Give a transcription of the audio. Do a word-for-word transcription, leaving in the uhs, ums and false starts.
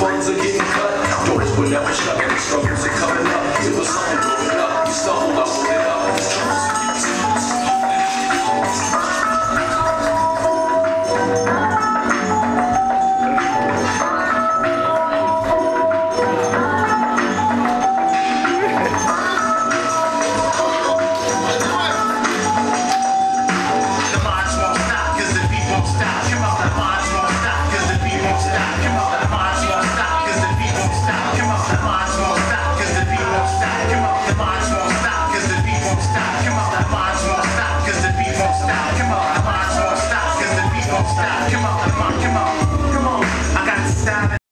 ones are getting cut. Doors were never shut, struggles are coming up. It was something growing up. You stumbled, I pulled it up.